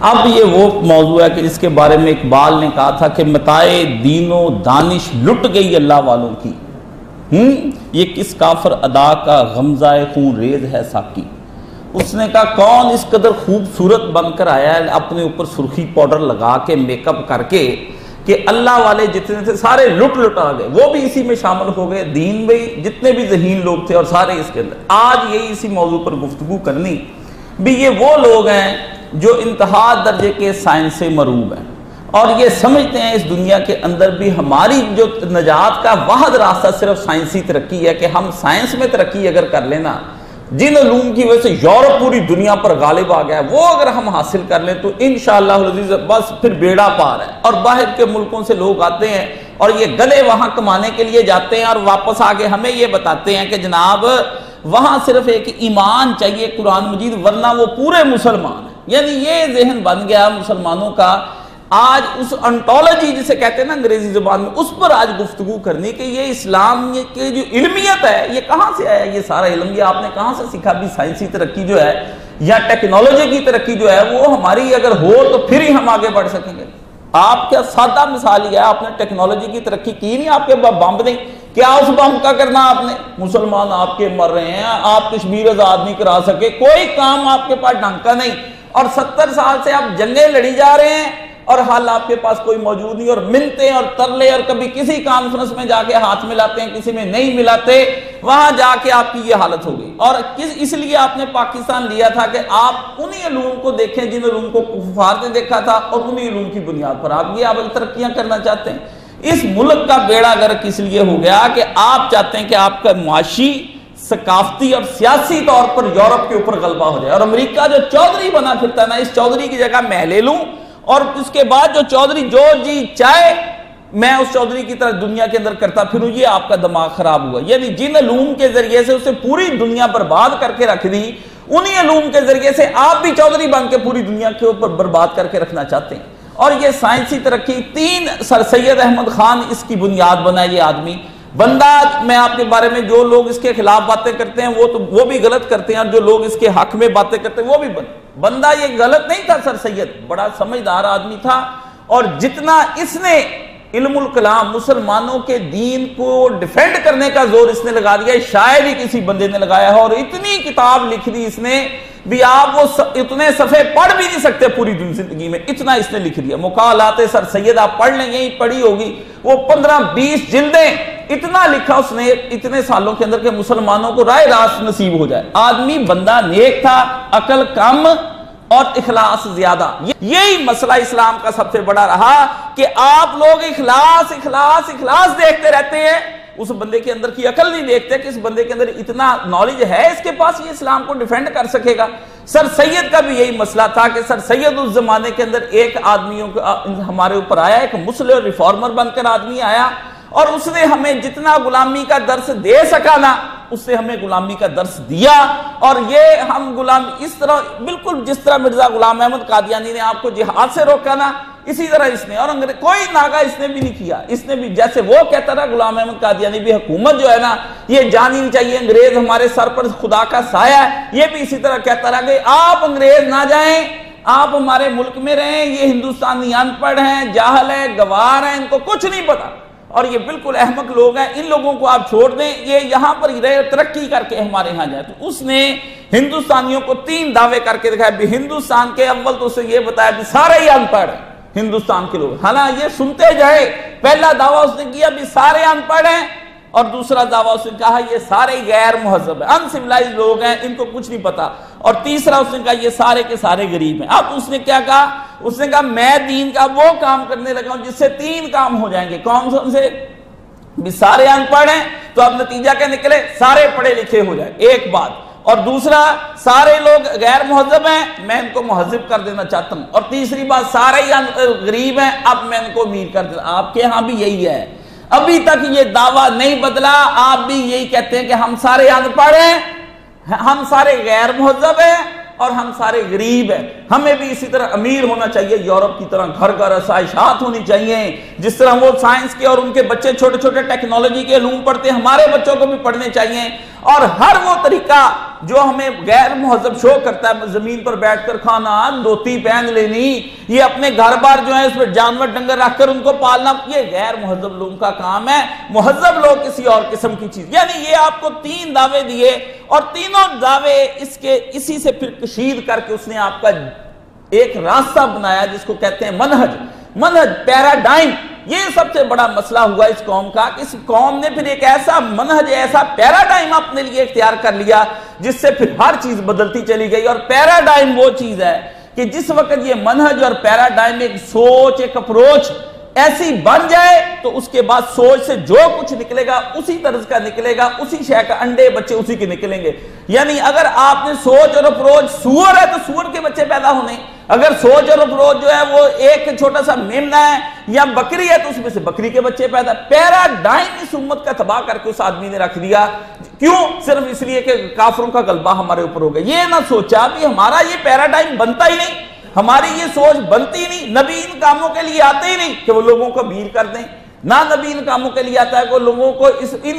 अब ये वो मौजू है कि जिसके बारे में इकबाल ने कहा था कि मताए दीनो दानिश लुट गई अल्लाह वालों की। ये किस काफर अदा का गमजाए खून रेज है साकी। उसने कहा कौन इस कदर खूबसूरत बनकर आया है अपने ऊपर सुर्खी पाउडर लगा के मेकअप करके कि अल्लाह वाले जितने थे सारे लुटा गए, वो भी इसी में शामिल हो गए। दीन में जितने भी ज़हीन लोग थे और सारे इसके अंदर। आज यही इसी मौजू पर गुफ्तगू करनी भी, ये वो लोग हैं जो इंतहा दर्जे के साइंस से मरूब हैं और ये समझते हैं इस दुनिया के अंदर भी हमारी जो नजात का वाहद रास्ता सिर्फ साइंसी तरक्की है कि हम साइंस में तरक्की अगर कर लेना, जिन उलूम की वजह से यूरोप पूरी दुनिया पर गालिब आ गया है, वो अगर हम हासिल कर लें तो इंशाअल्लाह अज़ीज़ बस फिर बेड़ा पार है। और बाहर के मुल्कों से लोग आते हैं और ये गले वहां कमाने के लिए जाते हैं और वापस आके हमें ये बताते हैं कि जनाब वहां सिर्फ एक ईमान चाहिए कुरान मजीद, वरना वो पूरे मुसलमान है। यानी ये जहन बन गया मुसलमानों का। आज उस अंटोलॉजी जिसे कहते हैं ना अंग्रेजी जुबान में, उस पर आज गुफ्तगू करनी कि ये इस्लाम की जो इल्मियत है ये कहाँ से आया, ये सारा इल्म ये आपने कहाँ से सीखा। भी साइंसी तरक्की जो है या टेक्नोलॉजी की तरक्की जो है वो हमारी अगर हो तो फिर ही हम आगे बढ़ सकेंगे। आप क्या सादा मिसाल ही है, आपने टेक्नोलॉजी की तरक्की की नहीं, आपके बम नहीं, क्या उस बम का करना आपने? मुसलमान आपके मर रहे हैं, आप कश्मीर आजाद नहीं करा सके, कोई काम आपके पास ढंग का नहीं, और 70 साल से आप जंगें लड़ी जा रहे हैं और हाल आपके पास कोई मौजूद नहीं, और मिलते और तरले और कभी किसी कॉन्फ्रेंस में जाके हाथ मिलाते हैं, किसी में नहीं मिलाते, वहां जाके आपकी ये हालत हो गई। और इसलिए आपने पाकिस्तान लिया था कि आप उन्हीं उलूम को देखें जिन उलूम को कुफार ने देखा था, और उन्हीं उलूम की बुनियाद पर आप ये अब तरक्कियां करना चाहते हैं। इस मुल्क का बेड़ा गर्क इसलिए हो गया कि आप चाहते हैं कि आपका मुआशी, सकाफती और सियासी तौर पर यूरोप के ऊपर गलबा हो जाए। और अमेरिका जो चौधरी बना फिरता ना, इस चौधरी की जगह मैं ले लूं और उसके बाद जो चौधरी जो जी चाहे मैं उस चौधरी की तरह दुनिया के अंदर करता फिरूं, ये आपका दिमाग खराब हुआ। यानी जिन अलूम के जरिए से उसे पूरी दुनिया बर्बाद करके रख दी, उन्हीं अलूम के जरिए से आप भी चौधरी बन के पूरी दुनिया के ऊपर बर्बाद करके रखना चाहते हैं। और ये साइंसी तरक्की 3 सर सैयद अहमद खान इसकी बुनियाद बना। ये आदमी बंदा, मैं आपके बारे में जो लोग इसके खिलाफ बातें करते हैं वो भी गलत करते हैं, और जो लोग इसके हक में बातें करते हैं वो भी बंदा ये गलत नहीं था। सर सैयद बड़ा समझदार आदमी था, और जितना इसने इल्मुल कलाम मुसलमानों के दीन को डिफेंड करने का जोर इसने लगा दिया, शायद ही किसी बंदे ने लगाया है। और इतनी किताब लिख दी इसने भी, आप वो इतने सफ़े पढ़ भी नहीं सकते पूरी जिंदगी में, इतना इसने लिख दिया। मुकालाते सर सैयद आप पढ़ लेंगे, ही पढ़ी होगी, वो 15-20 जिल्दें, इतना लिखा उसने इतने सालों के अंदर के मुसलमानों को राय रास्त नसीब हो जाए। आदमी बंदा नेक था, अकल कम और इखलास ज्यादा। यही मसला इस्लाम का सबसे बड़ा रहा कि आप लोग इखलास इखलास इखलास देखते रहते हैं, उस बंदे के अंदर की अकल नहीं देखते कि इस बंदे के अंदर इतना नॉलेज है, इसके पास ये इस्लाम को डिफेंड कर सकेगा। सर सैयद का भी यही मसला था कि सर सैयद उस जमाने के अंदर एक आदमियों हमारे ऊपर आया, एक मुस्लिम रिफॉर्मर बनकर आदमी आया, और उसने हमें जितना गुलामी का दर्स दे सका ना, उससे हमें गुलामी का दर्स दिया। और ये हम गुलाम इस तरह, बिल्कुल जिस तरह मिर्जा गुलाम अहमद कादियानी ने आपको जिहाद से रोका ना, इसी तरह इसने, और कोई नागा इसने भी नहीं किया। इसने भी जैसे वो कहता रहा गुलाम अहमद कादियानी भी, हुकूमत जो है ना ये जानी नहीं चाहिए, अंग्रेज हमारे सर पर खुदा का साया है, ये भी इसी तरह कहता रहा कि आप अंग्रेज ना जाएं, आप हमारे मुल्क में रहें, ये हिंदुस्तानी अनपढ़ हैं, जाहल है, गवार हैं, इनको कुछ नहीं पता, और ये बिल्कुल अहमक लोग हैं, इन लोगों को आप छोड़ दें, ये यहां पर ही रहे, तरक्की करके हमारे यहां जाए। तो उसने हिंदुस्तानियों को 3 दावे करके दिखाया भी, हिंदुस्तान के अव्वल तो उसने ये बताया भी सारे ही अनपढ़ हैं हिंदुस्तान के लोग। हालांकि ये सुनते जाए, पहला दावा उसने किया भी सारे अनपढ़ हैं, और दूसरा दावा उसने कहा ये सारे गैर मुहज्जब है, अनसिविलाइज्ड लोग हैं, इनको कुछ नहीं पता, और तीसरा उसने कहा ये सारे के सारे गरीब हैं। अब उसने क्या कहा? उसने कहा मैं दीन का वो काम करने लगा हूं जिससे 3 काम हो जाएंगे। कौन से? भी सारे अनपढ़ हैं, तो अब नतीजा क्या निकले? सारे पढ़े लिखे हो जाए, एक बात। और दूसरा, सारे लोग गैर मुहज्जब हैं, मैं इनको मुहज्जब कर देना चाहता हूं। और तीसरी बात, सारे ही गरीब हैं, अब मैं इनको अमीर कर देना। आपके यहां भी यही है, अभी तक ये दावा नहीं बदला, आप भी यही कहते हैं कि हम सारे अनपढ़ हैं, हम सारे गैर मुहज्जब हैं, और हम सारे गरीब हैं। हमें भी इसी तरह अमीर होना चाहिए, यूरोप की तरह घर घर आसाइशात होनी चाहिए, जिस तरह वो साइंस के और उनके बच्चे छोटे छोटे टेक्नोलॉजी के इल्म पढ़ते हैं, हमारे बच्चों को भी पढ़ने चाहिए। और हर वो तरीका जो हमें गैर मुहज्जब शो करता है, जमीन पर बैठकर खाना, धोती पहन लेनी, ये अपने घर बार जो है उसमें जानवर डंगर रखकर उनको पालना, ये गैर मुहज्जब लोगों का काम है। मुहज्जब लोग किसी और किस्म की चीज। यानी ये आपको 3 दावे दिए और तीनों दावे इसके इसी से फिर कशीद करके उसने आपका एक रास्ता बनाया जिसको कहते हैं मनहज, पैराडाइम। ये सबसे बड़ा मसला हुआ इस कौम का कि इस कौम ने फिर एक ऐसा मनहज, ऐसा पैराडाइम अपने लिए इख्तियार कर लिया जिससे फिर हर चीज बदलती चली गई। और पैराडाइम वो चीज है कि जिस वक्त ये मनहज और पैराडाइम, एक सोच, एक अप्रोच ऐसी बन जाए तो उसके बाद सोच से जो कुछ निकलेगा उसी तरह का निकलेगा, उसी शय का अंडे बच्चे उसी के निकलेंगे। यानी अगर आपने सोच और अप्रोच सुअर है तो सुअर के बच्चे पैदा होने, अगर सोच और अप्रोच जो है वो एक छोटा सा मेमना है या बकरी है तो उसमें से बकरी के बच्चे पैदा। पैराडाइम इस उम्मत का तबाह करके उस आदमी ने रख दिया। क्यों? सिर्फ इसलिए कि काफिरों का गलबा हमारे ऊपर हो गया। ये ना सोचा भी हमारा ये पैराडाइम बनता ही नहीं, हमारी ये सोच बनती नहीं। नबी इन कामों के लिए आते ही नहीं कि वो लोगों को अमीर कर दें, ना नबी इन कामों के लिए आता है कि लोगों को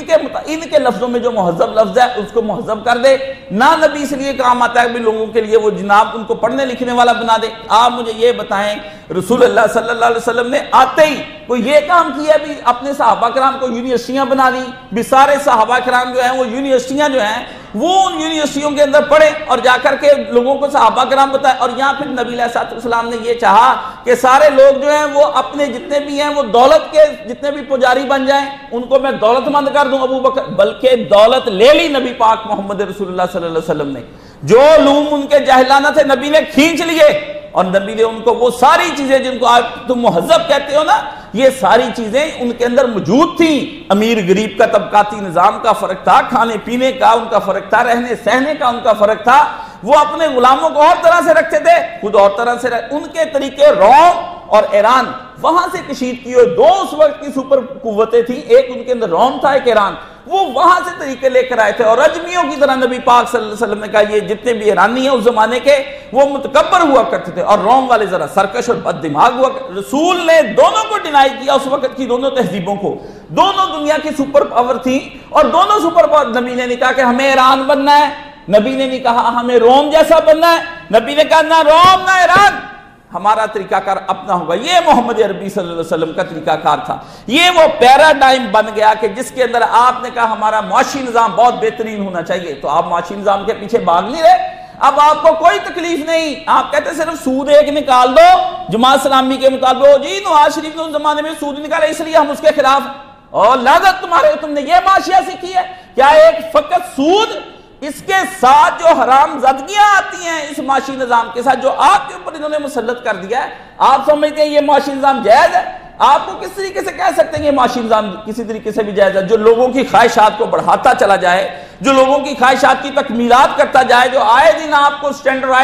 इनके लफ्जों में जो मुहज्जब लफ्ज है उसको मुहज्जब कर दे, ना नबी इसलिए काम आता है कि लोगों के लिए वो जनाब उनको पढ़ने लिखने वाला बना दे। आप मुझे ये बताएं, रसूलुल्लाह सल्लल्लाहु अलैहि वसल्लम ने आते ही कोई ये काम किया भी अपने सहाबा किराम को यूनिवर्सिटियां बना दी, भी सारे सहाबा किराम जो हैं वो यूनिवर्सिटियां जो हैं वो उन यूनिवर्सिटियों के अंदर पढ़े और जाकर के लोगों को सहाबा किराम बताए। और यहाँ फिर नबी अलैहिस्सलाम ने ये चाहा कि सारे लोग जो हैं वो अपने जितने भी हैं वो दौलत के जितने भी पुजारी बन जाएं, उनको मैं दौलतमंद कर दूं अबू बकर, बल्कि दौलत ले ली नबी पाक मोहम्मद रसूलुल्लाह सल्लल्लाहु अलैहि वसल्लम ने। जो लूम उनके जहलाना थे नबी ने खींच लिए और नबी ने उनको वो सारी चीजें जिनको आप तुम मुहज्जब कहते हो ना, ये सारी चीजें उनके अंदर मौजूद थी। अमीर गरीब का तबकाती निजाम का फर्क था, खाने पीने का उनका फर्क था, रहने सहने का उनका फर्क था। वो अपने गुलामों को और तरह से रखते थे, खुद और तरह से उनके तरीके रोम और ईरान वहां से कशीद की हुई दो उस वक्त की सुपर कुव्वतें थी, एक उनके अंदर रोम था, एक ईरान। वो वहां से तरीके लेकर आए थे और अजमियों की तरह नबी पाक सल्लल्लाहु अलैहि वसल्लम ने कहा ये जितने भी ईरानी हैं उस जमाने के वो मुतकब्बर हुआ करते थे और रोम वाले जरा सरकश और बद दिमाग हुआ। रसूल ने दोनों को डिनाई किया, उस वक्त की दोनों तहजीबों को। दोनों दुनिया की सुपर पावर थी और दोनों सुपर पावर। नबी ने नहीं कहा कि हमें ईरान बनना है, नबी ने नहीं कहा हमें रोम जैसा बनना है, नबी ने कहा ना रोम ना ईरान, हमारा तरीकाकार अपना होगा। ये मोहम्मद अरबी सल्लल्लाहु अलैहि वसल्लम का तरीकाकार था। ये वो पैराडाइम बन गया कि जिसके अंदर आपने कहा हमारा मुआशी निजाम बहुत बेहतरीन होना चाहिए, तो आप मुआशी निजाम के पीछे भाग नहीं रहे। अब आपको कोई तकलीफ नहीं, आप कहते सिर्फ सूद एक निकाल दो जमात इस्लामी के मुताबिक। जी नवाज शरीफ ने उस जमाने में सूद निकाला इसलिए हम उसके खिलाफ, और लागत तुम्हारे, तुमने ये माशिया सीखी है क्या? एक फकत सूद, इसके साथ जो हराम जदगियां आती हैं इस माशी निजाम के साथ जो आपके ऊपर इन्होंने मुसल्लत कर दिया है, आप समझते हैं ये माशी निजाम जायज है? आपको किस तरीके से कह सकते हैं ये माशी निजाम किसी तरीके से भी जायज है? जो लोगों की ख्वाहिशात को बढ़ाता चला जाए, जो लोगों की ख्वाहिशात की तकमीलात करता जाए, जो आए दिन आपको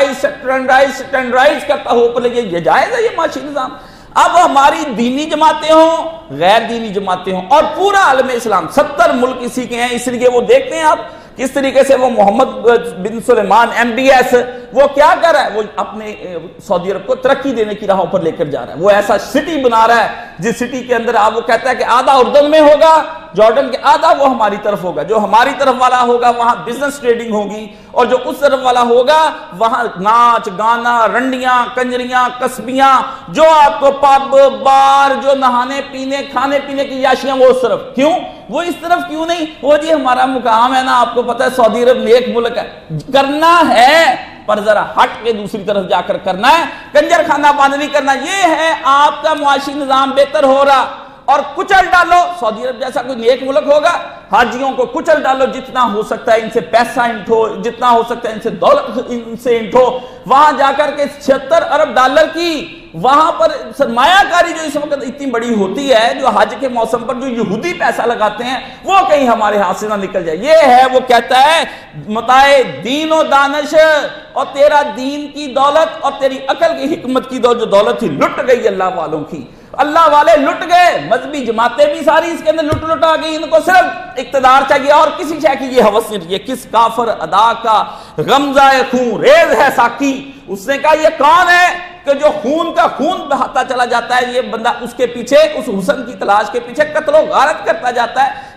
स्टैंडर्डाइज करता हो ऊपर लगे, ये जायज है ये माशी निजाम? अब हमारी दीनी जमातें हों, गैर दीनी जमातें हों और पूरा आलम इस्लाम 70 मुल्क इसी के हैं। इसलिए वो देखते हैं आप किस तरीके से वो मोहम्मद बिन सुलेमान MBS वो क्या कर रहा है, वो अपने सऊदी अरब को तरक्की देने की राहों पर लेकर जा रहा है। वो ऐसा सिटी बना रहा है जिस सिटी के अंदर आप वो कहता है कि आधा उर्दन में होगा, जॉर्डन के आधा वो हमारी तरफ होगा। जो हमारी तरफ वाला होगा वहां बिजनेस ट्रेडिंग होगी और जो उस तरफ वाला होगा वहां नाच गाना, रंडियां, कंजरियां, कस्बियां, जो आपको पब बार, जो नहाने पीने खाने पीने की याशियां, वो उस तरफ। क्यों वो इस तरफ क्यों नहीं? वो जी हमारा मुकाम है ना, आपको पता है सऊदी अरब नेक मुल्क है, करना है पर जरा हट के दूसरी तरफ जाकर करना है, कंजर खाना बंद नहीं करना। ये है आपका मुआशी निजाम बेहतर हो रहा और कुचल डालो। सऊदी अरब जैसा कोई नेक मुल्क होगा, हाजियों को कुचल डालो, जितना हो सकता है इनसे पैसा इंठो, जितना हो सकता है इनसे दौलत इनसे इंठो। वहां जाकर के 76 अरब डॉलर की वहां पर सरमायाकारी जो इस वक्त इतनी बड़ी होती है, जो हज के मौसम पर जो यहूदी पैसा लगाते हैं, वो कहीं हमारे हाथ से ना निकल जाए। ये है वो कहता है मताए दीन और दानिश, और तेरा दीन की दौलत और तेरी अकल की हिकमत की जो दौलत थी लुट गई अल्लाह वालों की। अल्लाह वाले लुट गए, मजहबी जमातें भी सारी इसके अंदर लुट आ गई। इनको सिर्फ इक्तदार चाहिए और किसी शय की ये हवस नहीं। ये किस काफर अदा का गमज़ाए खून रेज है साकी। उसने कहा ये कौन है कि जो खून का खून बहाता चला जाता है, ये बंदा उसके पीछे उस हुस्न की तलाश के पीछे कत्लो गारत करता जाता है।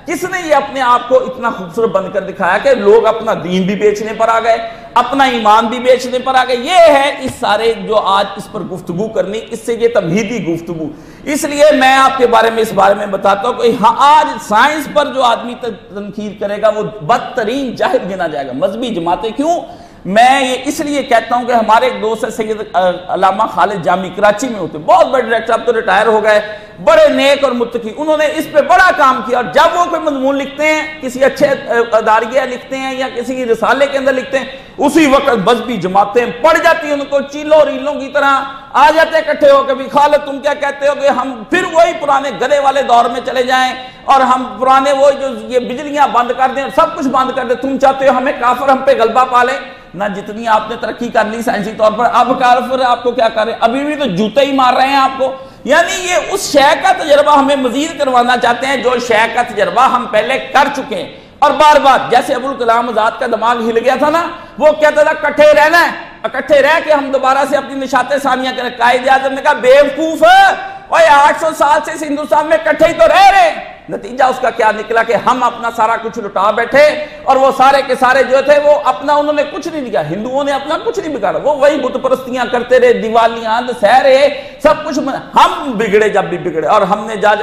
किसने ये अपने आप को इतना खूबसूरत बनकर दिखाया कि लोग अपना दीन भी बेचने पर आ गए, अपना ईमान भी बेचने पर आ गए। ये है इस सारे जो आज इस पर गुफ्तगू करनी, इससे ये तमहीदी गुफ्तगू। इसलिए मैं आपके बारे में इस बारे में बताता हूं कि हाँ, आज साइंस पर जो आदमी तनकीर करेगा वो बदतरीन जाहिल गिना जाएगा। मजहबी जमातें क्यों? मैं ये इसलिए कहता हूं कि हमारे एक दोस्त है सैयद अल्लामा खालिद जामी, कराची में होते, बहुत बड़े डायरेक्टर, अब तो रिटायर हो गए, बड़े नेक और मुत्तकी। उन्होंने इस पे बड़ा काम किया और जब वो कोई मजमून लिखते हैं, किसी अच्छे अदारिया लिखते हैं या किसी रिसाले के अंदर लिखते हैं, उसी वक्त मजहबी जमातें पड़ जाती हैं, उनको चीलों रीलों की तरह आ जाते इकट्ठे होकर, भी खालिद तुम क्या कहते हो कि हम फिर वही पुराने गले वाले दौर में चले जाएं और हम पुराने वो जो ये बिजलियां बंद कर दें, सब कुछ बंद कर दें। तुम चाहते हो हमें काफिर हम पे गलबा पाले ना? जितनी आपने तरक्की कर ली साइंसी तौर पर, अब काफिर आपको क्या करें? अभी भी तो जूते ही मार रहे हैं आपको। यानी ये उस शय का तजर्बा हमें मजीद करवाना चाहते हैं जो शय का तजर्बा हम पहले कर चुके हैं। और बार बार जैसे अबुल कलाम आजाद का दिमाग हिल गया था ना, वो कहता था इकट्ठे रहना है, इकट्ठे रह के हम दोबारा से अपनी निशाते सानिया करें। कायदे आजम ने कहा बेवकूफ है, 800 साल से इस हिंदुस्तान में इकट्ठे ही तो रह रहे। नतीजा उसका क्या निकला कि हम अपना सारा कुछ लुटा बैठे और वो सारे के सारे जो थे वो अपना उन्होंने कुछ नहीं किया, हिंदुओं ने अपना कुछ नहीं बिगाड़ा, वो वही बुत परस्तियां करते रहे, दिवालियां दशहरे सब कुछ। हम बिगड़े जब भी बिगड़े, और हमने जा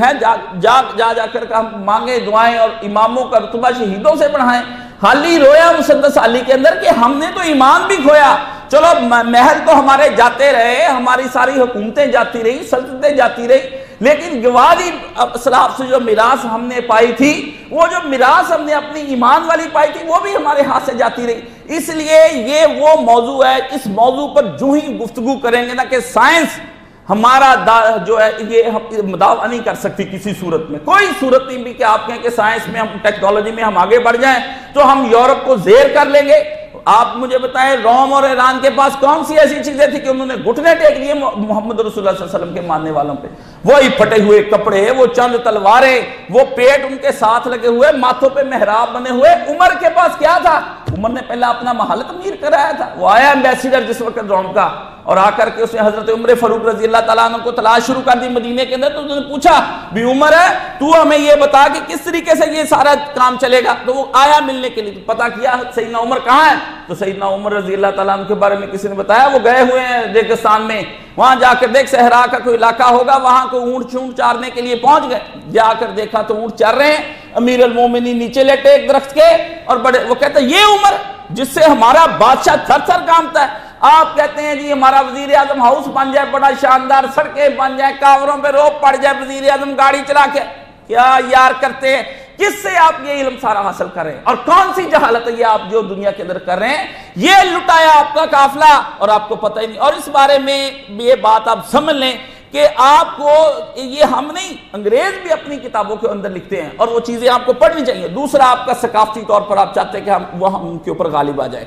जाकर हम मांगे दुआएं और इमामों का रुतबा शहीदों से बढ़ाएं। हाली रोया मुसद्दस अली के अंदर कि हमने तो ईमान भी खोया। चलो महल तो हमारे जाते रहे, हमारी सारी हुकूमतें जाती रही, सल्तनतें जाती रही, लेकिन गवादी असलाफ से जो मिरास हमने पाई थी, वो जो मिरास हमने अपनी ईमान वाली पाई थी, वो भी हमारे हाथ से जाती रही। इसलिए ये वो मौजू है, इस मौजू पर जो ही गुफ्तगू करेंगे ना कि साइंस हमारा जो है ये हम दावा नहीं कर सकती किसी सूरत में, कोई सूरत नहीं भी कि आप कहें कि साइंस में हम टेक्नोलॉजी में हम आगे बढ़ जाएं तो हम यूरोप को जेर कर लेंगे। आप मुझे बताएं रोम और ईरान के पास कौन सी ऐसी चीजें थी कि उन्होंने घुटने टेक लिए मोहम्मद रसूलुल्लाह सल्लल्लाहु अलैहि वसल्लम के मानने वालों पे? वही फटे हुए कपड़े, वो चंद तलवारें, वो पेट उनके साथ लगे हुए, माथों पे मेहराब बने हुए। उमर के पास क्या था? उमर ने पहले अपना महल तमीर कराया था। वो आया एम्बेसडर जिस वक्त रोम का, और आकर के उसने हजरत उमर फारूक रजी अल्लाह ताला अन्हु को तलाश शुरू कर दी मदीने के अंदर। तो उन्होंने पूछा भी उमर है तू हमें ये बता कि किस तरीके से ये सारा काम चलेगा। तो वो आया मिलने के लिए, तो पता किया सैयदना उमर कहाँ है? तो सैयदना उमर रजी अल्लाह ताला अन्हु के बारे में किसी ने बताया वो गए हुए हैं रेगिस्तान में, वहां जाकर देख सहरा का कोई इलाका होगा, वहां को ऊंट छूंट चारने के लिए पहुंच गए। जाकर देखा तो ऊंट चर रहे हैं, अमीर अल मोमिनीन नीचे लेटे एक दरख्त के, और बड़े वो कहते ये उमर जिससे हमारा बादशाह थर थर कांपता है। आप कहते हैं जी हमारा वजीर आजम हाउस बन जाए, बड़ा शानदार सड़कें बन जाए, कावरों पे रोक पड़ जाए, वजीर आजम गाड़ी चला के, क्या यार करते हैं? किससे आप ये इल्म सारा हासिल कर रहे हैं? और कौन सी जहालत है ये आप जो दुनिया के अंदर कर रहे हैं? ये लुटाया आपका काफिला और आपको पता ही नहीं। और इस बारे में ये बात आप समझ लें कि आपको ये हम नहीं, अंग्रेज भी अपनी किताबों के अंदर लिखते हैं और वो चीजें आपको पढ़नी चाहिए। दूसरा, आपका सकाफती तौर पर आप चाहते हैं कि हम उनके ऊपर गालिब आ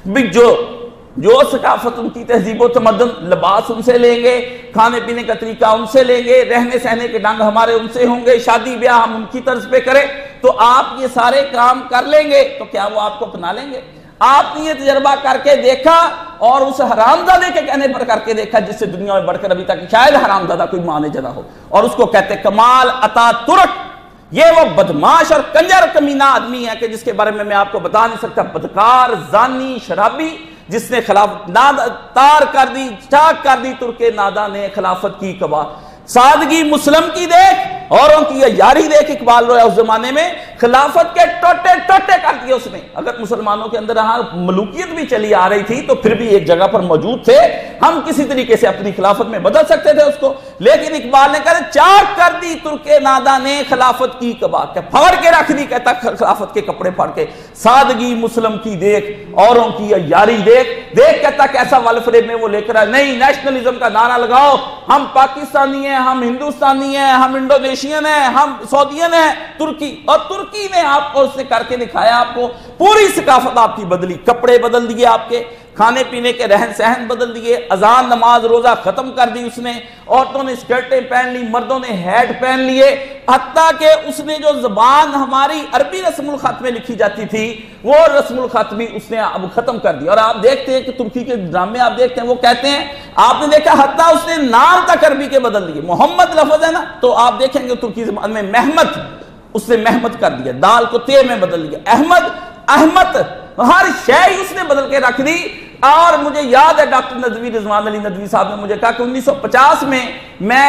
जाए। जो सकाफत उनकी तहजीब व तमद्दुन, लिबास उनसे लेंगे, खाने पीने का तरीका उनसे लेंगे, रहने सहने के ढंग हमारे उनसे होंगे, शादी ब्याह हम उनकी तर्ज पे करें, तो आप ये सारे काम कर लेंगे तो क्या वो आपको अपना लेंगे? आपने ये तजर्बा करके देखा और उस हरामजादे के कहने पर करके देखा जिससे दुनिया में बढ़कर अभी तक शायद हरामजादा कोई माने जना हो, और उसको कहते कमाल अता तुर्क। ये वो बदमाश और कंजर कमीना आदमी है कि जिसके बारे में मैं आपको बता नहीं सकता। बदकार, जानी, शराबी, जिसने खिलाफत तार कर दी, चाक कर दी तुर्के नादा ने खिलाफत की कबा। सादगी मुस्लिम की देख, औरों की यारी देख, इकबाल रोया उस जमाने में खिलाफत के टोटे टोटे कर दिए उसने। अगर मुसलमानों के अंदर मलूकियत भी चली आ रही थी तो फिर भी एक जगह पर मौजूद थे, हम किसी तरीके से अपनी खिलाफत में बदल सकते थे उसको, लेकिन इकबाल ने कहा चाक कर दी तुर्के नादा ने खिलाफत की कबा, फाड़ के रख दी, कहता खिलाफत के कपड़े फाड़ के। सादगी मुस्लिम की देख, औरों की यारी देख, देख कहता कैसा वलफरेब में वो लेकर आए। नहीं, नेशनलिज्म का नारा लगाओ, हम पाकिस्तानी हैं, हम हिंदुस्तानी हैं, हम इंडोनेशियन हैं, हम सऊदियन हैं, तुर्की। और तुर्की ने आपको उसने करके दिखाया, आपको पूरी सकाफत आपकी बदली, कपड़े बदल दिए आपके, खाने पीने के रहन सहन बदल दिए, अजान नमाज रोजा खत्म कर दी उसने, औरतों ने स्कर्टें पहन ली, मर्दों ने हैट पहन लिए, हत्ता के उसने जो जबान हमारी अरबी रस्मुल खत में लिखी जाती थी वो रस्मुल खत भी उसने अब खत्म कर दी। और आप देखते हैं कि तुर्की के ड्रामे आप देखते हैं, वो कहते हैं, आपने देखा हत्ता उसने नाम तक अरबी के बदल दिए। मोहम्मद लफ्ज है ना, तो आप देखेंगे तुर्की जबान में महमद, उसने महमद कर दिया, दाल को ते में बदल दिया, अहमद अहमद, हर शय उसने बदल के रख दी। और मुझे याद है डॉक्टर नदवी, रिजवान अली नदवी साहब ने मुझे कहा कि 1950 में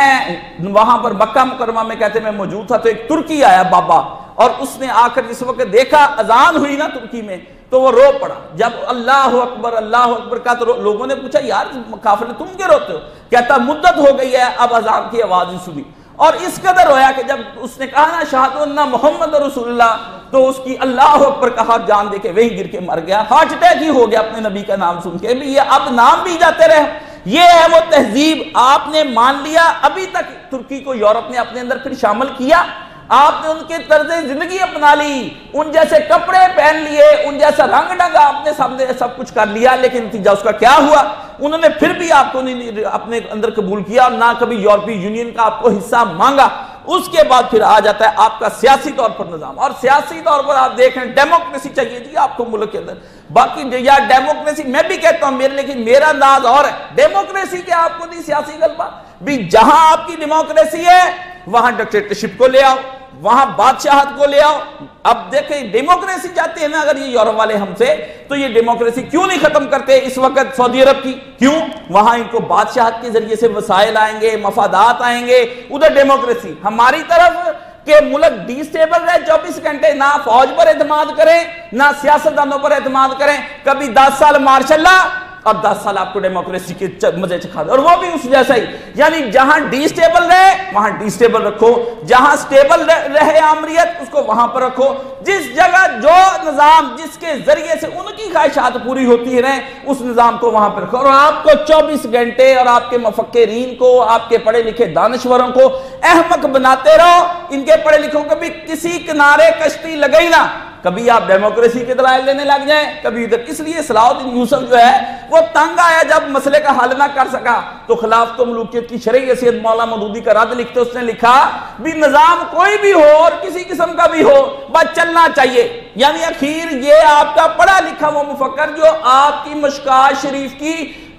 मैं वहां पर मक्का मुकरमा में कहते मैं मौजूद था, तो एक तुर्की आया बाबा, और उसने आकर जिस वक्त देखा अजान हुई ना तुर्की में, तो वो रो पड़ा। जब अल्लाह अकबर का, तो लोगों ने पूछा यार काफिले तुम क्यों रोते हो? कहता मुद्दत हो गई है, अब अजान की आवाज ही सुनी। और इस कदर रोया कि जब उसने कहा ना शहादत मोहम्मद रसूलुल्लाह, तो उसकी अल्लाह अकबर का हाथ जान दे के वहीं गिर के मर गया। हार्ट अटैक ही हो गया अपने नबी का नाम सुन के। भी ये अब नाम भी जाते रहे, ये है वो तहजीब। आपने मान लिया, अभी तक तुर्की को यूरोप ने अपने अंदर फिर शामिल किया, आपने उनके तर्ज जिंदगी अपना ली, उन जैसे कपड़े पहन लिए, उन जैसा रंग ढंग आपने सामने सब कुछ कर लिया, लेकिन नतीजा उसका क्या हुआ? उन्होंने फिर भी आपको नहीं अपने अंदर कबूल किया, ना कभी यूरोपीय यूनियन का आपको हिस्सा मांगा। उसके बाद फिर आ जाता है आपका सियासी तौर पर निजाम, और सियासी तौर पर आप देख रहे हैं डेमोक्रेसी चाहिए जी आपको मुल्क के अंदर। बाकी यार डेमोक्रेसी मैं भी कहता हूं लेकिन मेरा अंदाज और है, डेमोक्रेसी के आपको नहीं सियासी गलबा भी। जहां आपकी डेमोक्रेसी है वहां डिक्टेटरशिप को ले आओ, वहां बादशाहत को ले आओ। अब देखें डेमोक्रेसी चाहते हैं ना अगर ये यूरोप वाले हमसे, तो ये डेमोक्रेसी क्यों नहीं खत्म करते इस वक्त सऊदी अरब की? क्यों? वहां इनको बादशाहत के जरिए से वसाइल आएंगे, मफादात आएंगे, उधर डेमोक्रेसी। हमारी तरफ के मुल्क डिस्टेबल रहे 24 घंटे, ना फौज पर एतमाद करें, ना सियासतदानों पर एतमाद करें। कभी 10 साल मार्शल और 10 साल आपको डेमोक्रेसी के मजे चखा दे, और वो भी उस जैसा ही। यानी जहां डिस्टेबल रहे वहां डिस्टेबल रखो, जहां स्टेबल रहे आमरियत उसको वहां पर रखो। जिस जगह जो निजाम जिसके जरिए से उनकी ख्वाहिशात पूरी होती रहे उस निजाम को वहां पर रखो। और आपको 24 घंटे और आपके मुफक्किरीन को, आपके पढ़े लिखे दानश्वरों को अहमक बनाते रहो। इनके पढ़े लिखों को भी किसी किनारे कश्ती लगई ना, कभी आप डेमोक्रेसी के दलाइल लेने लग जाएं, कभी इधर। इसलिए सलाहुद्दीन यूसुफ जो है वो तंग आया जब मसले का हल ना कर सका, तो खिलाफत मुल्कियत की शरई हैसियत मौला मौदूदी का रद्द लिखते उसने लिखा भी निजाम कोई भी हो और किसी किस्म का भी हो, बस चलना चाहिए। यानी आखिर ये आपका पढ़ा लिखा वो मुफक्कर जो आपकी मुश्कात शरीफ की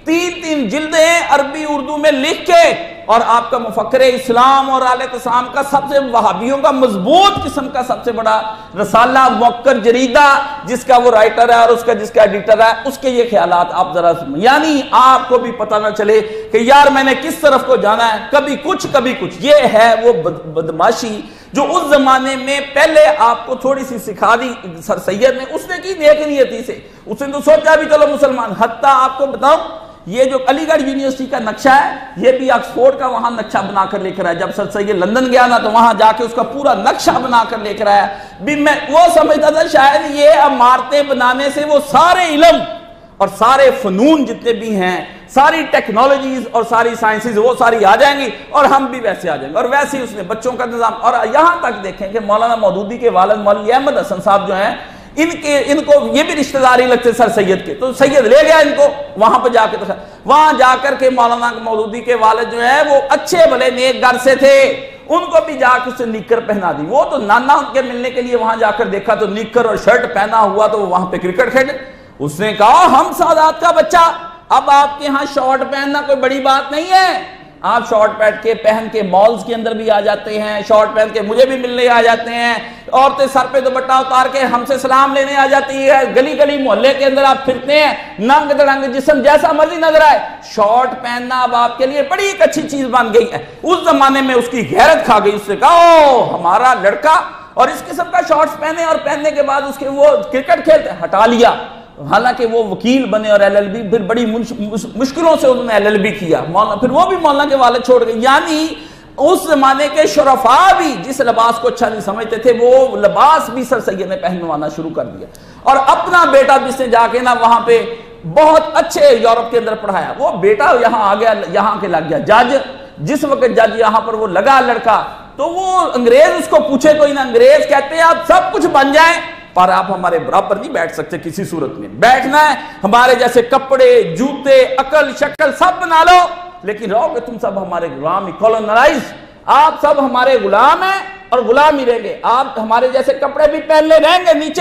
3-3 जिल्दें अरबी उर्दू में लिख के, और आपका मुफक्कर इस्लाम और आले तसाम का सबसे वहाबियों का मजबूत किस्म का सबसे बड़ा रसाला मुक्कर जरीदा जिसका वो राइटर है और उसका जिसका एडिटर है, उसके ये ख्यालात आप जरा सुनिए। यानी आपको भी पता ना चले कि यार मैंने किस तरफ को जाना है, कभी कुछ कभी कुछ। ये है वो बदमाशी जो उस जमाने में पहले आपको थोड़ी सी सिखा दी सर सैयद ने, उसने की नेक नियति से। उसने तो सोचा भी चलो मुसलमान। हत्ता आपको बताऊं, ये जो अलीगढ़ यूनिवर्सिटी का नक्शा है, ये भी ऑक्सफोर्ड का वहां नक्शा बनाकर लेकर आया। जब सर सैयद लंदन गया ना, तो वहां जाके उसका पूरा नक्शा बनाकर लेकर आया। भी मैं वो समझता था शायद ये इमारतें बनाने से वो सारे इल्म और सारे फनून जितने भी हैं, सारी टेक्नोलॉजीज और सारी साइंसेज वो सारी आ जाएंगी और हम भी वैसे आ जाएंगे। और वैसे ही उसने बच्चों का निजाम। और यहां तक देखें कि मौलाना मौदूदी के वालिद मौलवी अहमद हसन साहब जो हैं, इनको ये भी रिश्तेदार ही लगते सर सैयद के, तो सैयद ले गया इनको वहां पर जाके। तो वहां जाकर के मौलाना मौदूदी के वालिद जो है वो अच्छे भले नेक घर से थे, उनको भी जाकर उससे निकर पहना दी। वो तो नाना उनके मिलने के लिए वहां जाकर देखा तो निकर और शर्ट पहना हुआ, तो वहां पे क्रिकेट खेले। उसने कहा हम सादात का बच्चा, अब आपके यहाँ शॉर्ट पहनना कोई बड़ी बात नहीं है, आप शॉर्ट पहन के मॉल्स के अंदर भी आ जाते हैं, शॉर्ट पहन के मुझे भी मिलने आ जाते हैं, औरतें सर पे दुपट्टा उतार के हमसे सलाम लेने आ जाती है, गली गली मोहल्ले के अंदर आप फिरते हैं, नंग दड़ंग जिस्म जैसा मर्जी नजर आए, शॉर्ट पहनना अब आपके लिए बड़ी एक अच्छी चीज बन गई है। उस जमाने में उसकी गैरत खा गई। उसने कहा ओ हमारा लड़का और इस किस्म का शॉर्ट्स पहने, और पहनने के बाद उसके वो क्रिकेट खेलते, हटा लिया। हालांकि वो वकील बने और एलएलबी, फिर बड़ी मुश्किलों से उन्होंने एलएलबी किया, मौलाना, फिर वो भी मौलाना के वाले छोड़ गए। यानी उस जमाने के शुरफा भी जिस लिबास को अच्छा नहीं समझते थे, वो लिबास भी सर सैयद ने पहनवाना शुरू कर दिया। और अपना बेटा जिसने जाके ना वहां पे बहुत अच्छे यूरोप के अंदर पढ़ाया, वो बेटा यहाँ आ गया, यहाँ के लग गया जज। जिस वक्त जज यहाँ पर वो लगा लड़का, तो वो अंग्रेज उसको पूछे कोई ना, अंग्रेज कहते हैं आप सब कुछ बन जाए पर आप हमारे बराबर नहीं बैठ सकते, किसी सूरत में बैठना है हमारे जैसे कपड़े जूते अकल शक्ल सब बना लो, लेकिन रहोगे तुम सब हमारे गुलाम ही, कॉलोनाइज। आप सब हमारे गुलाम हैं और गुलाम ही रहेंगे। आप हमारे जैसे कपड़े भी पहन ले रहेंगे नीचे ही,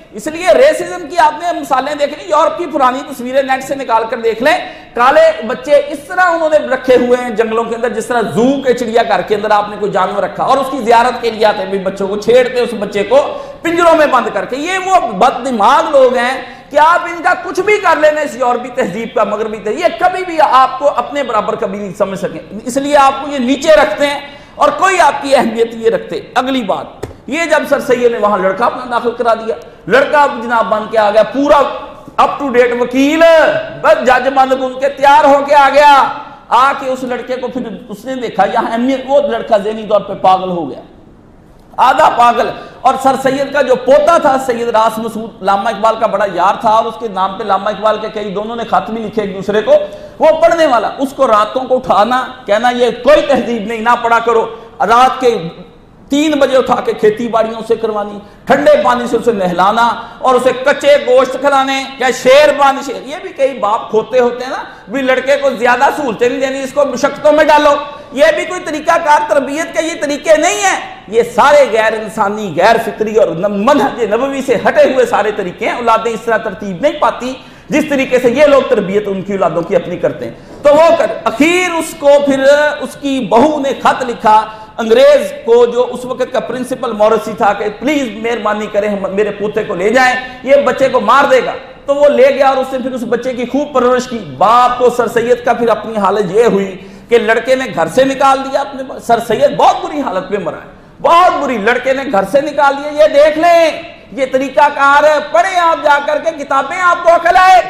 इसलिए रेसिज्म की आपने मिसालें देख ली, यूरोप की पुरानी तस्वीरें नेट से निकाल कर देख लें, काले बच्चे इस तरह उन्होंने रखे हुए हैं जंगलों के अंदर, जिस तरह जू के चिड़ियाघर के अंदर आपने कोई जानवर रखा और उसकी जियारत के लिए आते हैं, बच्चों को छेड़ते, उस बच्चे को पिंजरों में बंद करके। ये वो बददिमाग लोग हैं कि आप इनका कुछ भी कर लेना इस यूरोपी तहजीब का, मगरबी तहजीब, ये कभी भी आपको अपने बराबर कभी नहीं समझ सके, इसलिए आपको ये नीचे रखते हैं और कोई आपकी अहमियत ये रखते। अगली बात, ये जब सर सैयद ने वहां लड़का अपना दाखिल करा दिया, लड़का जनाब बन के आ गया, पूरा अप टू डेट वकील, बस जज बन के तैयार होके आ गया। आके उस लड़के को फिर उसने देखा यहां अहमियत, वो लड़का ज़हनी तौर पे पागल हो गया, आधा पागल। और सर सैयद का जो पोता था सैयद रास मसूद, लामा इकबाल का बड़ा यार था और उसके नाम पे लामा इकबाल के कई दोनों ने खत भी लिखे एक दूसरे को, वो पढ़ने वाला, उसको रातों को उठाना, कहना ये कोई तहजीब नहीं, ना पढ़ा करो, रात के 3 बजे उठा के खेती बाड़ियों से करवानी, ठंडे पानी से उसे नहलाना और उसे कच्चे गोश्त खिलाने, क्या शेर बानी शेर। ये भी कई बाप खोते होते हैं ना, भी लड़के को ज्यादा सहूलतें नहीं देनी, इसको मुशक्कतों में डालो, ये भी कोई तरीकाकार तरबियत के ये तरीके नहीं है, ये सारे गैर इंसानी, गैर फितरी और मनहज नबवी से हटे हुए सारे तरीके हैं। औलादें इस तरह तरतीब नहीं पाती जिस तरीके से ये लोग तरबियत उनकी औलादों की अपनी करते हैं। तो वो कर आखिर उसको फिर उसकी बहू ने खत लिखा अंग्रेज को, जो उस वक्त का प्रिंसिपल मॉरिसी था, कि प्लीज मेहरबानी करें मेरे पोते को ले जाएं, ये बच्चे को मार देगा। तो वो ले गया और उसने फिर उस बच्चे की खूब परवरिश की। बाप को सर सैयद का फिर अपनी हालत ये हुई कि लड़के ने घर से निकाल दिया अपने, सर सैयद बहुत बुरी हालत में मरा है, बहुत बुरी, लड़के ने घर से निकाल दिया। ये देख लें, ये तरीकाकार है, पढ़े आप जाकर के किताबें, आपको अकल आए।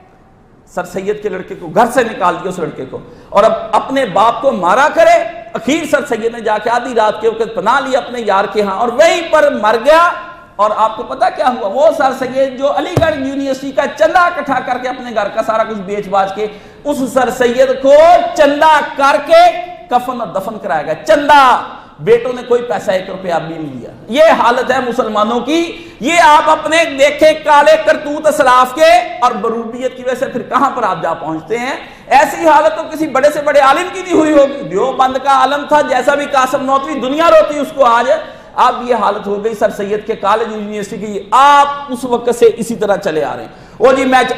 सर सैयद के लड़के को घर से निकाल दिया, उस लड़के को, और अब अपने बाप को मारा करे। आखिर सर सैयद ने जाके आधी रात के वक्त पनाह लिया अपने यार के यहां और वहीं पर मर गया। और आपको पता क्या हुआ, वो सर सैयद जो अलीगढ़ यूनिवर्सिटी का चंदा इकट्ठा करके अपने घर का सारा कुछ बेच बाज के, उस सर सैयद को चंदा करके कफन और दफन कराया गया। चंदा, बेटों ने कोई पैसा 1 रुपया भी नहीं दिया। ये हालत है मुसलमानों की। ये आप अपने देखे काले करतूत असलाफ के और बरूबियत की वजह से फिर कहां पर आप जा पहुंचते हैं। ऐसी हालत तो किसी बड़े से बड़े आलिम की नहीं हुई होगी। देवबंद का आलम था, जैसा भी कासिम नौतवी, दुनिया रोती उसको आज। अब ये हालत हो गई सर सैयद के कॉलेज यूनिवर्सिटी की। आप उस वक्त से इसी तरह चले आ रहे हैं। और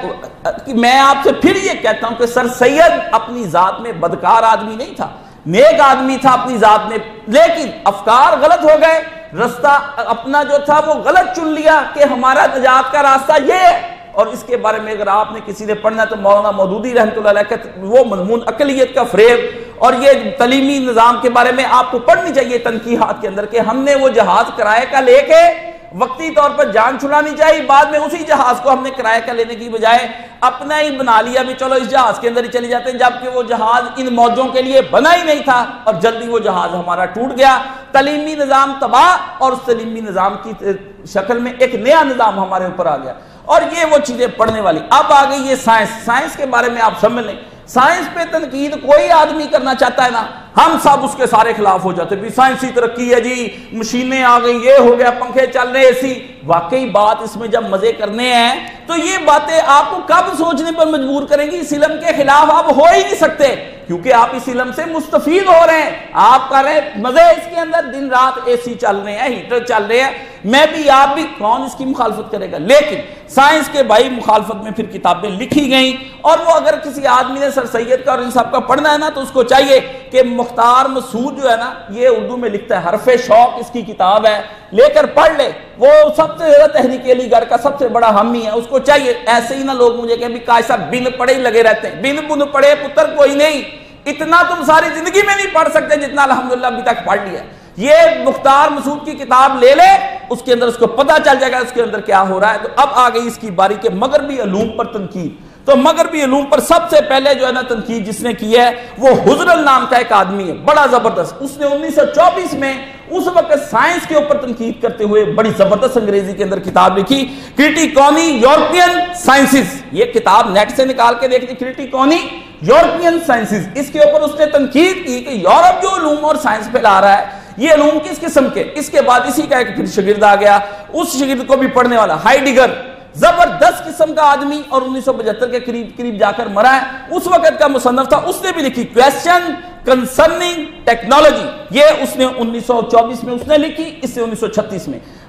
जी मैं आपसे फिर ये कहता हूं कि सर सैयद अपनी जात में बदकार आदमी नहीं था, नेक आदमी था अपनी जात में, लेकिन अफकार गलत हो गए, रास्ता अपना जो था वो गलत चुन लिया कि हमारा निजात का रास्ता ये है। और इसके बारे में अगर आपने किसी ने पढ़ना तो मौलाना मौदूदी रहमतुल्लाह अलैह का वो मज़मून अक़लियत का फ़रेब और ये तलीमी निज़ाम के बारे में आपको पढ़नी चाहिए तनकीहात के अंदर, कि हमने वो जहाज किराए का लेके वक्ती तौर पर जान छुड़ानी चाहिए, बाद में उसी जहाज को हमने किराए का लेने की बजाय अपना ही बना लिया, भी चलो इस जहाज के अंदर ही चले जाते हैं, जबकि वो जहाज इन मौजों के लिए बना ही नहीं था और जल्दी वो जहाज हमारा टूट गया। तलीमी निज़ाम तबाह और उस तलीमी निज़ाम की शक्ल में एक नया निज़ाम हमारे ऊपर आ गया। और ये वो चीजें पढ़ने वाली। अब आ गई ये साइंस। साइंस के बारे में आप समझ लें, साइंस पे तनकीद कोई आदमी करना चाहता है ना, हम सब उसके सारे खिलाफ हो जाते हैं। साइंसी तरक्की है जी, मशीनें आ गई, ये हो गया, पंखे चल रहे, एसी। वाकई बात इसमें जब मजे करने हैं तो ये बातें आपको कब सोचने पर मजबूर करेंगी। इस इल्म के खिलाफ आप हो ही नहीं सकते, क्योंकि आप इस इल्म से मुस्तफीद हो रहे हैं। आप कर रहे हैं मजे इसके अंदर, दिन रात एसी चल रहे हैं, हीटर चल रहे हैं, मैं भी आप भी, कौन इसकी मुखालफत करेगा। लेकिन साइंस के भाई मुखालफत में फिर किताबें लिखी गई। और वो अगर किसी आदमी ने सर सैयद का और इन सब का पढ़ना है ना, तो उसको चाहिए कि मुख्तार मसूद जो है ना, ये उर्दू में लिखता है, हरफे शौक इसकी किताब है, लेकर पढ़ ले। वो सबसे ज्यादा तहरीक अलीगढ़ का सबसे बड़ा हामी है, उसको चाहिए। ऐसे ही ना लोग मुझे कहें काश साहब बिन पढ़े ही लगे रहते हैं। बिन बुन पढ़े पुत्र कोई नहीं, इतना तुम सारी जिंदगी में नहीं पढ़ सकते जितना अल्हम्दुलिल्लाह अभी तक पढ़ लिया। ये मुख्तार मसूद की किताब ले ले, उसके अंदर उसको पता चल जाएगा उसके अंदर क्या हो रहा है। तो अब आ गई इसकी बारी के मगरबी उलूम पर तनकीद। तो मगरबी उलूम पर सबसे पहले जो है ना तनकीद जिसने की है वो हुजरल नाम का एक आदमी है, बड़ा जबरदस्त। उसने 1924 में उस वक्त साइंस के ऊपर तनकीद करते हुए बड़ी जबरदस्त अंग्रेजी के अंदर किताब लिखी, क्रिटिकॉनी यूरोपियन साइंसेस। ये किताब नेट से निकाल के देख ली, क्रिटिकॉनी यूरोपियन साइंसेस। इसके ऊपर उसने तनकीद की कि यूरोप जो उलूम और साइंस फैला रहा है, ये उलूम किस किस्म के। इसके बाद इसी का एक फिर शागिर्द आ गया, उस शागिर्द को भी पढ़ने वाला हाइडिगर, जबरदस्त किस्म का आदमी, और 1975 के करीब जाकर मरा है। उस वक्त का मुसन्नफ था, उसने भी लिखी क्वेश्चन कंसर्निंग टेक्नोलॉजी। ये उसने 1924 में उसने लिखी, इससे 1936 में।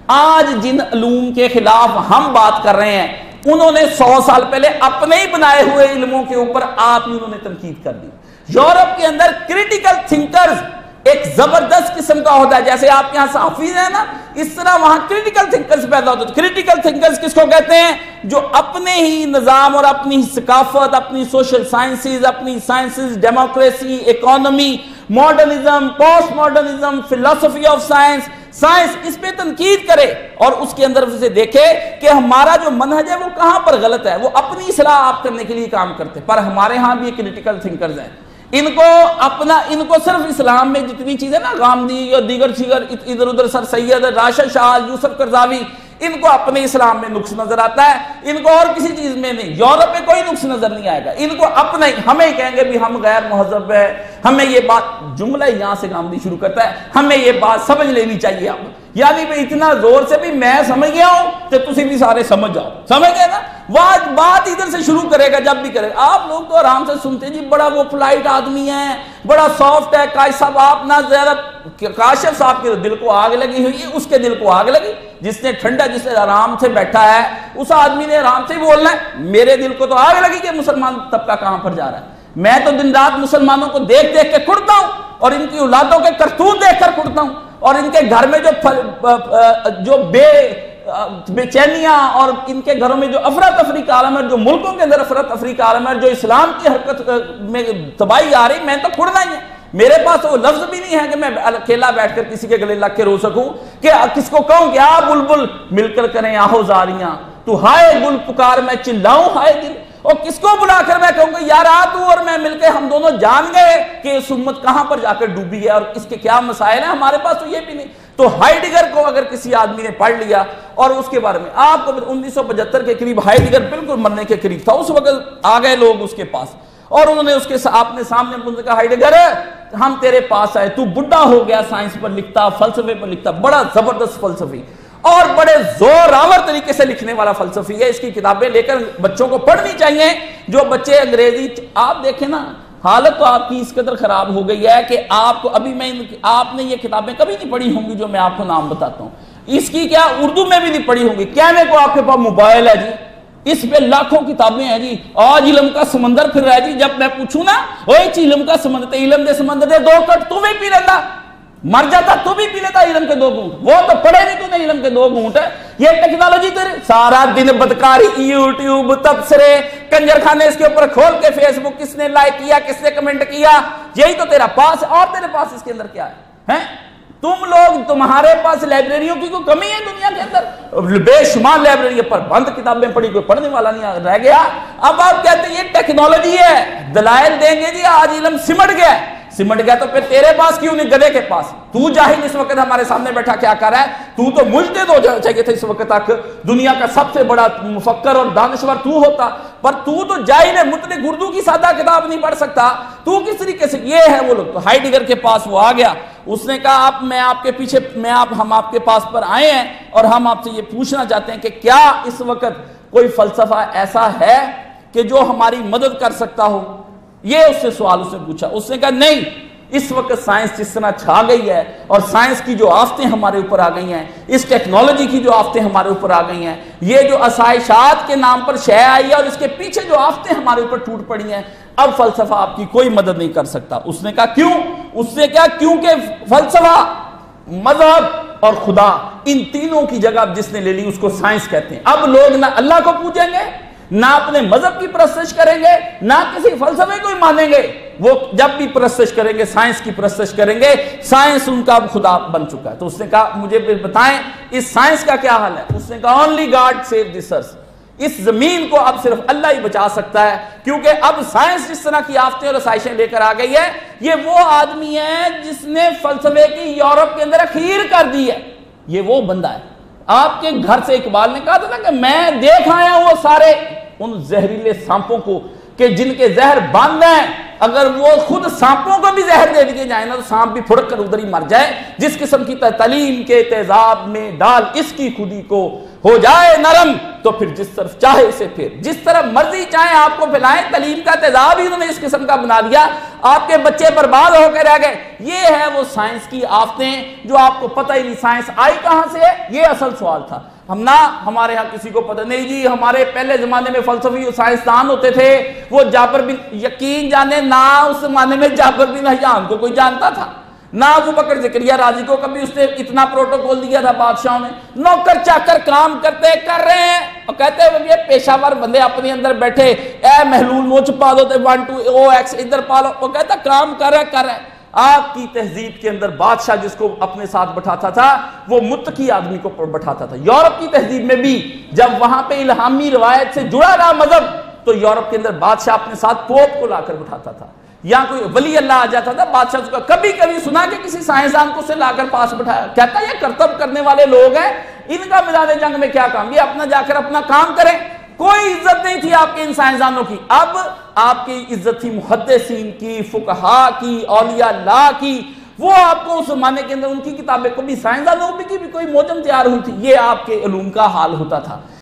आज जिन इल्मों के खिलाफ हम बात कर रहे हैं उन्होंने 100 साल पहले अपने ही बनाए हुए इल्मों के ऊपर आप ही उन्होंने तनकीद कर दी। यूरोप के अंदर क्रिटिकल थिंकर्स एक जबरदस्त किस्म का होता है, जैसे आपके यहां हाफिज है ना, इस तरह वहां क्रिटिकल थिंकर्स पैदा होते हैं। क्रिटिकल थिंकर्स किसको कहते हैं? जो अपने ही निजाम और अपनी सकाफत, अपनी सोशल साइंसेज, अपनी sciences, democracy, economy, modernism, post modernism, philosophy of science, science, इस पे तनकीद करे और उसके अंदर से देखे कि हमारा जो मनहज है वो कहां पर गलत है। वो अपनी इस्लाह आप करने के लिए काम करते हैं। पर हमारे यहां भी क्रिटिकल थिंकर्स हैं, इनको सिर्फ इस्लाम में जितनी चीजें ना, गांधी और दीगर इधर उधर sir Syed, Rashid Shah, Yusuf Qaradawi, इनको अपने इस्लाम में नुक्स नजर आता है, इनको और किसी चीज में नहीं। यूरोप में कोई नुक्स नजर नहीं आएगा इनको। अपने हमें कहेंगे भी हम गैर मुहज़्ज़ब है, हमें ये बात, जुमला यहां से गांधी शुरू करता है, हमें ये बात समझ लेनी चाहिए अब, यानी भाई इतना जोर से भी मैं समझ गया हूं तो तुम भी सारे समझ जाओ, समझ गए ना। वह बात इधर से शुरू करेगा जब भी करेगा। आप लोग तो आराम से सुनते जी, बड़ा वो पोलाइट आदमी है, बड़ा सॉफ्ट है। काशिफ साहब, आप ना ज्यादा, काशिफ साहब के दिल को आग लगी हुई है, उसके दिल को आग लगी, जिसने ठंडा, जिसने आराम से बैठा है, उस आदमी ने आराम से बोलना है। मेरे दिल को तो आग लगी कि मुसलमान तबका कहां पर जा रहा है। मैं तो दिन रात मुसलमानों को देख देख के कुड़ता हूं और इनकी औलादों के करतूत देखकर कुड़ता हूं, और इनके घर में जो बेचैनियां और इनके घरों में जो अफरा तफरी का आलम है, जो मुल्कों के अंदर अफरा तफरी का आलम है, जो इस्लाम की हरकत में तबाही आ रही, मैं तो कुड़ना ही है। मेरे पास वो लफ्ज भी नहीं है कि मैं अकेला बैठकर किसी के गले लग के रो सकूं, कि किसको कहूं कि आ बुलबुल मिलकर करें आहो जारियां, तू हाय गुल पुकार मैं चिल्लाऊं हाय दिल, और किसको बुलाकर मैं कहूंगा यार आ तू और मैं मिलकर हम दोनों जान गए कि इस उम्मत कहां पर जाकर डूबी है और इसके क्या मसाइल है। हमारे पास तो ये भी नहीं। तो हाइडिगर को अगर किसी आदमी ने पढ़ लिया और उसके बारे में, आपको 1975 के करीब हाइडिगर बिल्कुल मरने के करीब था, उस वक्त आ गए लोग उसके पास और उन्होंने उसके आपने सामने कहा, हाइडिगर हम तेरे पास आए, तू बुढ़ा हो गया, साइंस पर लिखता, फलसफे पर लिखता, बड़ा जबरदस्त फलसफी और बड़े जोरावर तरीके से लिखने वाला फलसफी है। इसकी किताबें लेकर बच्चों को पढ़नी चाहिए। जो बच्चे अंग्रेजी, आप देखें ना, हालत तो आपकी इस कदर खराब हो गई है कि आपको अभी आपने ये किताबें कभी नहीं पढ़ी होंगी जो मैं आपको नाम बताता हूं, इसकी क्या उर्दू में भी नहीं पढ़ी होंगी। कहने को आपके पास मोबाइल है जी, इस पे लाखों किताबें हैं जी, आज इल्म का समंदर फिर रहा है जी। जब मैं पूछूं ना, ओए इल्म का समंदर, इल्म दे समंदर दे 2 कट तू भी पी लेता, मर जाता तू भी पी लेता इल्म के 2 घूंट, वो तो पढ़े नहीं तूने इल्म के 2 घूंट। ये टेक्नोलॉजी तेरे सारा दिन बदकारी, यूट्यूब, तबसरे, कंजरखाने इसके ऊपर खोल के, फेसबुक किसने लाइक किया, किसने कमेंट किया, यही तो तेरा पास है। और तेरे पास इसके अंदर क्या है? तुम लोग, तुम्हारे पास लाइब्रेरियों की कोई कमी है दुनिया के अंदर? बेशुमार लाइब्रेरी पर बंद किताबें पढ़ी, कोई पढ़ने वाला नहीं रह गया। अब आप कहते हैं ये टेक्नोलॉजी है, दलाइल देंगे जी, आज इल्म सिमट गया तो फिर तेरे पास क्यों नहीं, गधे के पास? तू जाहिल इस वक्त हमारे सामने बैठा क्या कर रहा है? तू तो मुजतहिद हो चाहिए था इस वक्त तक, दुनिया का सबसे बड़ा मुफक्कर और दानिश्वर तू होता, पर तू तो जाहिल है, मुतलिक उर्दू की सादा किताब नहीं पढ़ सकता। तू किस तरीके से, ये है वो लोग। तो हाइडिगर के पास वो आ गया, उसने कहा आप, मैं आपके पीछे, हम आपके पास पर आए हैं और हम आपसे ये पूछना चाहते हैं कि क्या इस वक्त कोई फलसफा ऐसा है कि जो हमारी मदद कर सकता हो? ये उससे सवाल उसने पूछा। उसने कहा नहीं, इस वक्त साइंस जिस तरह छा गई है और साइंस की जो आफतें हमारे ऊपर आ गई हैं, इस टेक्नोलॉजी की जो आफतें हमारे ऊपर आ गई हैं, ये जो आसाइशात के नाम पर शय आई है और इसके पीछे जो आफतें हमारे ऊपर टूट पड़ी हैं, अब फलसफा आपकी कोई मदद नहीं कर सकता। उसने कहा क्यों? उसने क्या, क्योंकि फलसफा, मजहब और खुदा, इन तीनों की जगह जिसने ले ली उसको साइंस कहते हैं। अब लोग ना अल्लाह को पूजेंगे, ना अपने मजहब की परस्तिश करेंगे, ना किसी फलसफे को ही मानेंगे। वो जब भी परस्तिश करेंगे, साइंस की परस्तिश करेंगे, साइंस उनका खुदा बन चुका है। तो उसने कहा मुझे बताएं इस साइंस का क्या हाल है? उसने कहा only God save this earth, इस जमीन को अब सिर्फ अल्लाह ही बचा सकता है, क्योंकि अब साइंस जिस तरह की आफतें और आसाइशें लेकर आ गई है, ये वो आदमी है जिसने फलसफे की यूरोप के अंदर अखीर कर दी है। ये वो बंदा है। आपके घर से इकबाल ने कहा था ना कि मैं देख आया हूं वो सारे उन जहरीले सांपों को कि जिनके जहर बंद हैं, अगर वो खुद सांपों को भी जहर दे दिए जाए ना, तो सांप भी फुड़क कर उधर ही मर जाए। जिस किस्म की तालीम के तेजाब में डाल इसकी खुदी को हो जाए नरम, तो फिर जिस तरफ चाहे इसे फिर जिस तरफ मर्जी चाहे आपको फैलाएं। तालीम का तेजाब ही उन्होंने इस किस्म का बना दिया, आपके बच्चे बर्बाद होकर रह गए। ये है वो साइंस की आफतें जो आपको पता ही नहीं साइंस आई कहां से है, ये असल सवाल था। हम ना, हमारे यहाँ किसी को पता नहीं जी, हमारे पहले जमाने में फलसफी साइंसदान होते थे, वो जाबर बिन, यकीन जाने ना उस जमाने में जाबर बिन हयान को कोई जानता था, ना अबू बकर ज़करिया राजी को कभी उसने इतना प्रोटोकॉल दिया था बादशाह ने। नौकर चाकर काम करते कर रहे हैं और कहते हैं ये पेशावर बंदे अपने अंदर बैठे, ए महलूल वो छुपा दो, 1 2 OX इधर पालो, वो कहता काम कर रहे। आपकी तहजीब के अंदर बादशाह जिसको अपने साथ बैठाता था वो मुत्तकी आदमी को बैठाता था। यूरोप की तहजीब में भी जब वहां पे इल्हामी रवायत से जुड़ा रहा मजहब, तो यूरोप के अंदर बादशाह अपने साथ पोप को लाकर बैठाता था, या कोई वली अल्लाह आ जाता था बादशाह उसका। कभी कभी सुना कि किसी साइंसदान को उसे लाकर पास बैठाया, कहता ये करतब करने वाले लोग हैं, इनका मैदान जंग में क्या काम, ये अपना जाकर अपना काम करें। कोई इज्जत नहीं थी आपके इन साइंसदानों की। अब आपकी इज्जत थी मुहद्दिसीन की, फुकहा की, औलिया अल्लाह की। वो आपको उस जमाने के अंदर उनकी किताबें, कभी साइंसदानों की भी कोई मोजम तैयार हुई थी, ये आपके उलूम का हाल होता था।